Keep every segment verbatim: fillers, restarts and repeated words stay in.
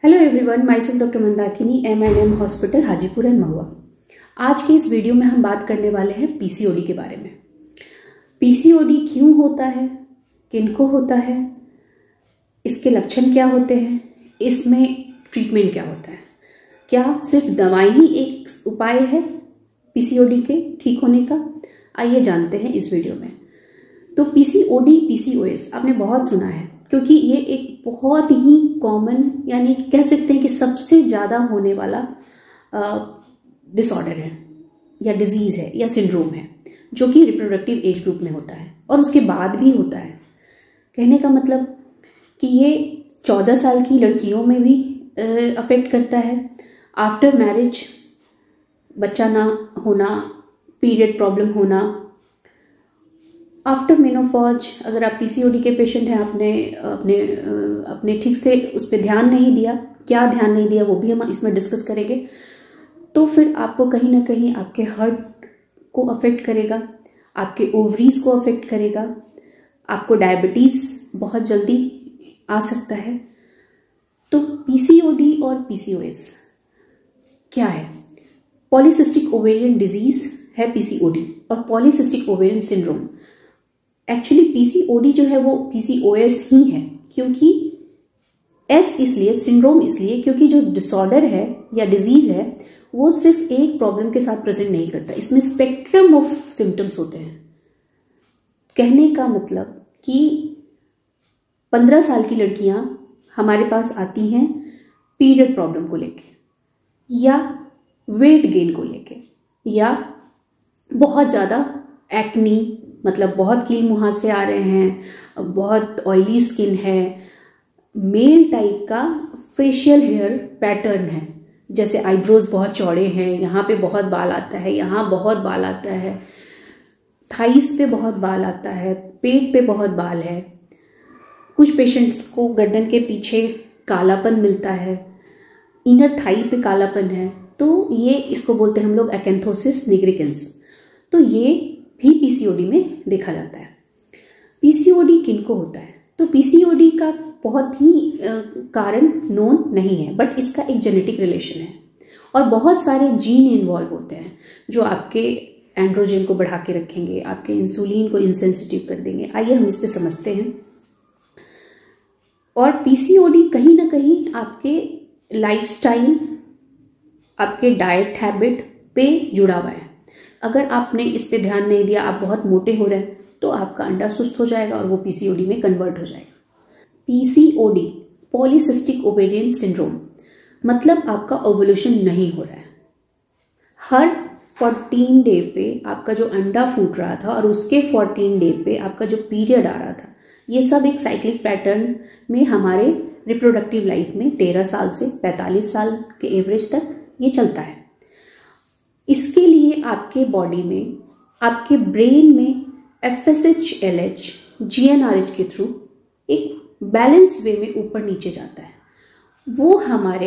Hello everyone, myself doctor Mandakini, M and M hospital Hajipur and Mahua. आज के इस video में हम बात करने वाले हैं पीसीओडी के बारे में। पीसीओडी क्यों होता है, किनको होता है, इसके लक्षण क्या होते हैं, इसमें ट्रीटमेंट क्या होता है, क्या सिर्फ दवाई ही एक उपाय है पीसीओडी के ठीक होने का? आइए जानते हैं इस वीडियो में। तो पीसीओडी पीसीओएस आपने बहुत सुना है, क्योंकि ये एक बहुत ही कॉमन, यानी कह सकते हैं कि सबसे ज़्यादा होने वाला डिसऑर्डर है या डिजीज़ है या सिंड्रोम है, जो कि रिप्रोडक्टिव एज ग्रुप में होता है और उसके बाद भी होता है। कहने का मतलब कि ये चौदह साल की लड़कियों में भी अफेक्ट करता है। आफ्टर मैरिज बच्चा ना होना, पीरियड प्रॉब्लम होना, आफ्टर मेनोपॉज, अगर आप पीसीओडी के पेशेंट हैं, आपने अपने अपने ठीक से उस पर ध्यान नहीं दिया, क्या ध्यान नहीं दिया वो भी हम इसमें डिस्कस करेंगे, तो फिर आपको कहीं ना कहीं आपके हार्ट को अफेक्ट करेगा, आपके ओवरीज को अफेक्ट करेगा, आपको डायबिटीज बहुत जल्दी आ सकता है। तो पीसीओडी और पीसीओएस क्या है? पॉलीसिस्टिक ओवेरियन डिजीज है पीसीओडी और polycystic ovarian syndrome. Actually PCOD जो है वो पीसीओएस ही है, क्योंकि एस इसलिए, सिंड्रोम इसलिए क्योंकि जो डिसऑर्डर है या डिजीज है वो सिर्फ एक प्रॉब्लम के साथ प्रेजेंट नहीं करता, इसमें स्पेक्ट्रम ऑफ सिम्टम्स होते हैं। कहने का मतलब कि पंद्रह साल की लड़कियां हमारे पास आती हैं पीरियड प्रॉब्लम को लेके, या वेट गेन को लेके, या बहुत ज़्यादा एक्नी, मतलब बहुत कील मुहासे आ रहे हैं, बहुत ऑयली स्किन है, मेल टाइप का फेशियल हेयर पैटर्न है, जैसे आईब्रोज बहुत चौड़े हैं, यहाँ पे बहुत बाल आता है, यहाँ बहुत बाल आता है, थाइस पे बहुत बाल आता है, पेट पे बहुत बाल है, कुछ पेशेंट्स को गर्दन के पीछे कालापन मिलता है, इनर थाई पे कालापन है, तो ये इसको बोलते हैं हम लोग एक्यांथोसिस निग्रिकेंस। तो ये भी पीसीओडी में देखा जाता है। पीसीओडी किनको होता है? तो पीसीओडी का बहुत ही कारण नोन नहीं है, बट इसका एक जेनेटिक रिलेशन है और बहुत सारे जीन इन्वॉल्व होते हैं जो आपके एंड्रोजन को बढ़ा के रखेंगे, आपके इंसुलिन को इंसेंसिटिव कर देंगे। आइए हम इस पे समझते हैं। और पीसीओडी कहीं ना कहीं आपके लाइफस्टाइल, आपके डाइट हैबिट पे जुड़ा हुआ है। अगर आपने इस पे ध्यान नहीं दिया, आप बहुत मोटे हो रहे हैं, तो आपका अंडा सुस्त हो जाएगा और वो पीसीओडी में कन्वर्ट हो जाएगा। पीसीओडी पॉलीसिस्टिक ओवेरियन सिंड्रोम मतलब आपका ओवुलेशन नहीं हो रहा है। हर चौदह डे पे आपका जो अंडा फूट रहा था और उसके चौदह डे पे आपका जो पीरियड आ रहा था, ये सब एक साइक्लिक पैटर्न में हमारे रिप्रोडक्टिव लाइफ में तेरह साल से पैंतालीस साल के एवरेज तक ये चलता है। इसके लिए आपके बॉडी में, आपके ब्रेन में F S H L H G N R H के थ्रू एक बैलेंस वे में ऊपर नीचे जाता है। वो हमारे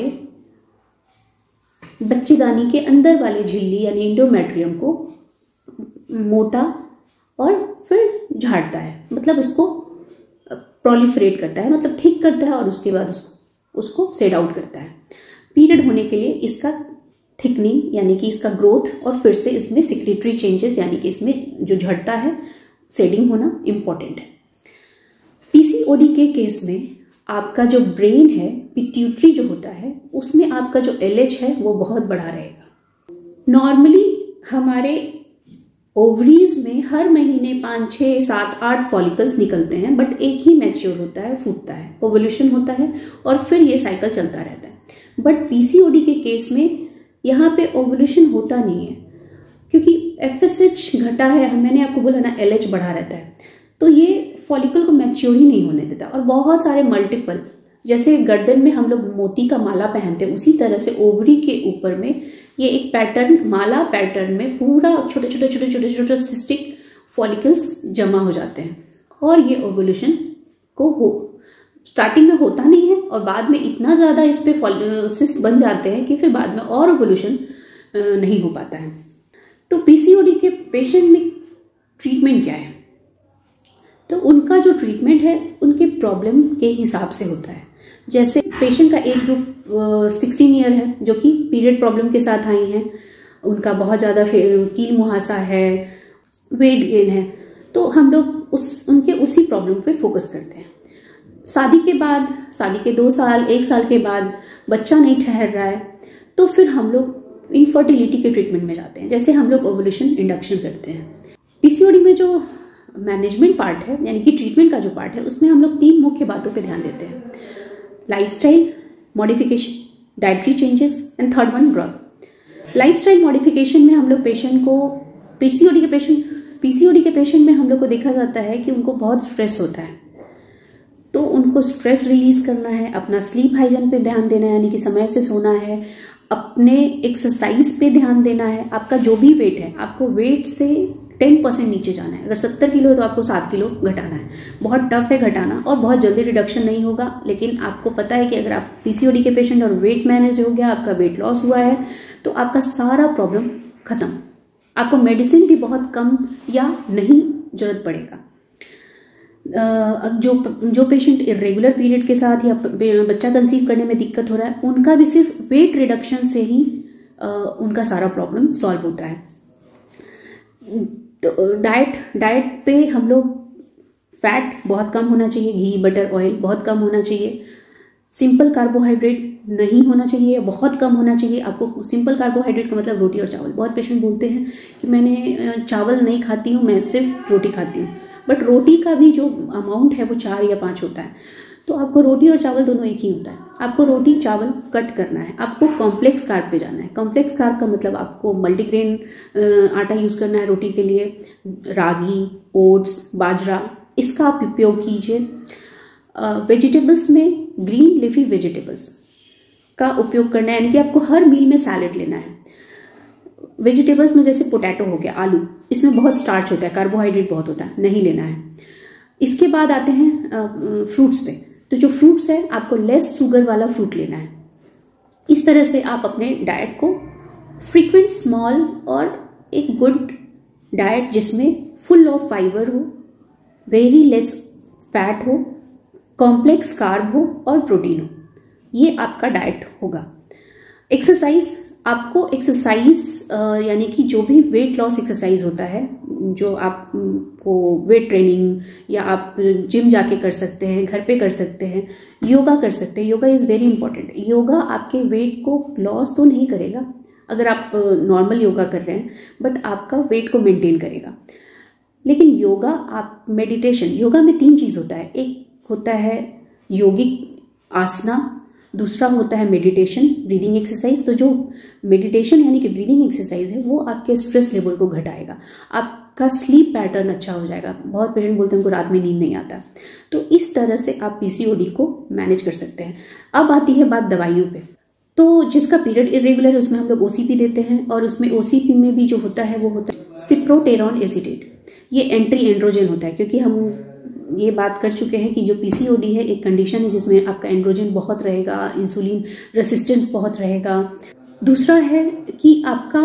बच्चेदानी के अंदर वाले झिल्ली यानी इंडोमेट्रियम को मोटा और फिर झाड़ता है, मतलब उसको प्रोलिफरेट करता है, मतलब ठीक करता है और उसके बाद उसको उसको सेड आउट करता है। पीरियड होने के लिए इसका थिकनिंग यानी कि इसका ग्रोथ और फिर से इसमें सिक्रेटरी चेंजेस यानी कि इसमें जो झड़ता है, सेडिंग होना इंपॉर्टेंट है। पीसीओडी के केस में आपका जो ब्रेन है, पिट्यूटरी जो होता है, उसमें आपका जो एलएच है वो बहुत बड़ा रहेगा। नॉर्मली हमारे ओवरीज में हर महीने पाँच छः सात आठ फॉलिकल्स निकलते हैं, बट एक ही मैच्योर होता है, फूटता है, ओवुलेशन होता है और फिर ये साइकिल चलता रहता है। बट पीसीओडी के केस में यहाँ पे ओवुलेशन होता नहीं है, क्योंकि एफ एस एच घटा है, मैंने आपको बोला ना एलएच बढ़ा रहता है, तो ये फॉलिकल को मैच्योर ही नहीं होने देता। और बहुत सारे मल्टीपल, जैसे गर्दन में हम लोग मोती का माला पहनते हैं, उसी तरह से ओवरी के ऊपर में ये एक पैटर्न, माला पैटर्न में पूरा छोटे छोटे छोटे छोटे छोटे सिस्टिक फॉलिकल्स जमा हो जाते हैं और ये ओवुलेशन को हो स्टार्टिंग में होता नहीं है और बाद में इतना ज़्यादा इस पे सिस्ट बन जाते हैं कि फिर बाद में और ओवुलेशन नहीं हो पाता है। तो पीसीओडी के पेशेंट में ट्रीटमेंट क्या है? तो उनका जो ट्रीटमेंट है उनके प्रॉब्लम के हिसाब से होता है। जैसे पेशेंट का एज ग्रुप सिक्सटीन ईयर है, जो कि पीरियड प्रॉब्लम के साथ आई हैं, उनका बहुत ज़्यादा कील मुहासा है, वेट गेन है, तो हम लोग उस उनके उसी प्रॉब्लम पे फोकस करते हैं। शादी के बाद, शादी के दो साल एक साल के बाद बच्चा नहीं ठहर रहा है, तो फिर हम लोग इनफर्टिलिटी के ट्रीटमेंट में जाते हैं। जैसे हम लोग ओवुलेशन इंडक्शन करते हैं। पीसीओडी में जो मैनेजमेंट पार्ट है, यानी कि ट्रीटमेंट का जो पार्ट है, उसमें हम लोग तीन मुख्य बातों पे ध्यान देते हैं: lifestyle modification, dietary changes and third one drug. Lifestyle modification में हम लोग पेशेंट को, पीसीओडी के पेशेंट पीसीओडी के पेशेंट में हम लोग को देखा जाता है कि उनको बहुत स्ट्रेस होता है, तो उनको स्ट्रेस रिलीज करना है, अपना स्लीप हाइजीन पे ध्यान देना है, यानी कि समय से सोना है, अपने एक्सरसाइज पे ध्यान देना है। आपका जो भी वेट है, आपको वेट से टेन परसेंट नीचे जाना है। अगर सत्तर किलो है तो आपको सात किलो घटाना है। बहुत टफ है घटाना और बहुत जल्दी रिडक्शन नहीं होगा, लेकिन आपको पता है कि अगर आप पीसीओडी के पेशेंट और वेट मैनेज हो गया, आपका वेट लॉस हुआ है, तो आपका सारा प्रॉब्लम खत्म। आपको मेडिसिन भी बहुत कम या नहीं जरूरत पड़ेगा। जो जो पेशेंट इरेगुलर पीरियड के साथ या बच्चा कंसीव करने में दिक्कत हो रहा है, उनका भी सिर्फ वेट रिडक्शन से ही उनका सारा प्रॉब्लम सॉल्व होता है। तो डाइट डाइट पे हम लोग फैट बहुत कम होना चाहिए, घी बटर ऑयल बहुत कम होना चाहिए, सिंपल कार्बोहाइड्रेट नहीं होना चाहिए, बहुत कम होना चाहिए। आपको सिंपल कार्बोहाइड्रेट का मतलब रोटी और चावल। बहुत पेशेंट बोलते हैं कि मैंने चावल नहीं खाती हूँ, मैं सिर्फ रोटी खाती हूँ, बट रोटी का भी जो अमाउंट है वो चार या पाँच होता है, तो आपको रोटी और चावल दोनों एक ही होता है। आपको रोटी चावल कट करना है, आपको कॉम्प्लेक्स कार्ब पे जाना है। कॉम्प्लेक्स कार्ब का मतलब आपको मल्टीग्रेन आटा यूज़ करना है रोटी के लिए, रागी, ओट्स, बाजरा, इसका आप उपयोग कीजिए। वेजिटेबल्स में ग्रीन लीफी वेजिटेबल्स का उपयोग करना है, यानी कि आपको हर मील में सैलेड लेना है। वेजिटेबल्स में जैसे पोटैटो हो गया, आलू, इसमें बहुत स्टार्च होता है, कार्बोहाइड्रेट बहुत होता है, नहीं लेना है। इसके बाद आते हैं फ्रूट्स पे, तो जो फ्रूट्स है आपको लेस शुगर वाला फ्रूट लेना है। इस तरह से आप अपने डाइट को फ्रीक्वेंट, स्मॉल और एक गुड डाइट जिसमें फुल ऑफ फाइबर हो, वेरी लेस फैट हो, कॉम्प्लेक्स कार्ब हो और प्रोटीन हो, ये आपका डाइट होगा। एक्सरसाइज, आपको एक्सरसाइज यानी कि जो भी वेट लॉस एक्सरसाइज होता है, जो आपको वेट ट्रेनिंग या आप जिम जाके कर सकते हैं, घर पे कर सकते हैं, योगा कर सकते हैं। Yoga is very important. Yoga आपके वेट को लॉस तो नहीं करेगा अगर आप नॉर्मल योगा कर रहे हैं, बट आपका वेट को मेंटेन करेगा। लेकिन योगा, आप मेडिटेशन, योगा में तीन चीज़ होता है। एक होता है योगिक आसना, दूसरा होता है मेडिटेशन, ब्रीदिंग एक्सरसाइज। तो जो मेडिटेशन यानी कि ब्रीदिंग एक्सरसाइज है वो आपके स्ट्रेस लेवल को घटाएगा, आपका स्लीप पैटर्न अच्छा हो जाएगा। बहुत पेशेंट बोलते हैं उनको रात में नींद नहीं आता, तो इस तरह से आप पीसीओडी को मैनेज कर सकते हैं। अब आती है बात दवाइयों पे। तो जिसका पीरियड इरेगुलर है उसमें हम लोग ओसीपी देते हैं, और उसमें ओसीपी में भी जो होता है वो होता है सिप्रोटेरॉन एसीटेट। ये एंट्री एंड्रोजन होता है, क्योंकि हम ये बात कर चुके हैं कि जो पीसीओडी है एक कंडीशन है जिसमें आपका एंड्रोजन बहुत रहेगा, इंसुलिन रेसिस्टेंस बहुत रहेगा। दूसरा है कि आपका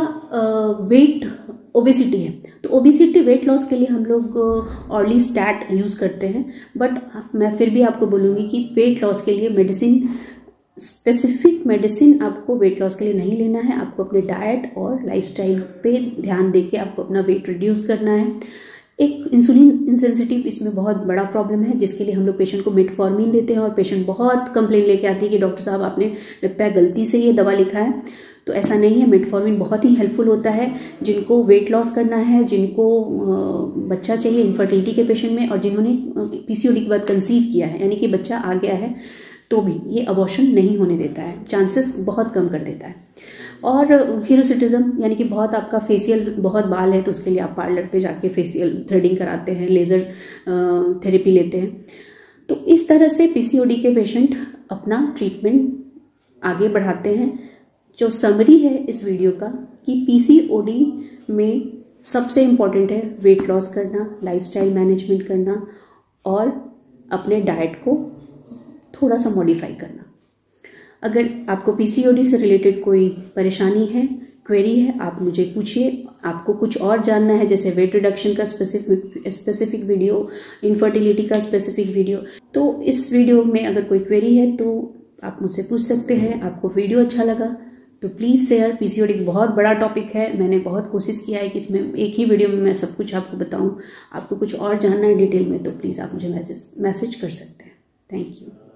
वेट ओबेसिटी है, तो ओबेसिटी वेट लॉस के लिए हम लोग ऑर्ली स्टैट यूज़ करते हैं, बट मैं फिर भी आपको बोलूँगी कि वेट लॉस के लिए मेडिसिन, स्पेसिफिक मेडिसिन आपको वेट लॉस के लिए नहीं लेना है। आपको अपने डाइट और लाइफस्टाइल पे ध्यान देके आपको अपना वेट रिड्यूस करना है। एक इंसुलिन इंसेंसिटिव इसमें बहुत बड़ा प्रॉब्लम है, जिसके लिए हम लोग पेशेंट को मेटफॉर्मिन देते हैं, और पेशेंट बहुत कंप्लेन लेके आती है कि डॉक्टर साहब आपने लगता है गलती से ये दवा लिखा है। तो ऐसा नहीं है, मेटफॉर्मिन बहुत ही हेल्पफुल होता है जिनको वेट लॉस करना है, जिनको बच्चा चाहिए इनफर्टिलिटी के पेशेंट में, और जिन्होंने पीसीओडी के बाद कंसीव किया है, यानी कि बच्चा आ गया है, तो भी ये अबॉर्शन नहीं होने देता है, चांसेस बहुत कम कर देता है। और हीरोसिटिज्म यानी कि बहुत आपका फेशियल, बहुत बाल है तो उसके लिए आप पार्लर पे जाके फेशियल थ्रेडिंग कराते हैं, लेज़र थेरेपी लेते हैं। तो इस तरह से पीसीओडी के पेशेंट अपना ट्रीटमेंट आगे बढ़ाते हैं। जो समरी है इस वीडियो का कि पीसीओडी में सबसे इम्पॉर्टेंट है वेट लॉस करना, लाइफस्टाइल मैनेजमेंट करना और अपने डाइट को थोड़ा सा मॉडिफाई करना। अगर आपको पीसीओडी से रिलेटेड कोई परेशानी है, क्वेरी है, आप मुझे पूछिए। आपको कुछ और जानना है, जैसे वेट रिडक्शन का स्पेसिफिक स्पेसिफिक वीडियो, इनफर्टिलिटी का स्पेसिफिक वीडियो, तो इस वीडियो में अगर कोई क्वेरी है तो आप मुझसे पूछ सकते हैं। आपको वीडियो अच्छा लगा तो प्लीज़ शेयर। पीसीओडी एक बहुत बड़ा टॉपिक है, मैंने बहुत कोशिश किया है कि इसमें एक ही वीडियो में मैं सब कुछ आपको बताऊं। आपको कुछ और जानना है डिटेल में तो प्लीज़ आप मुझे मैसेज मैसेज कर सकते हैं। Thank you.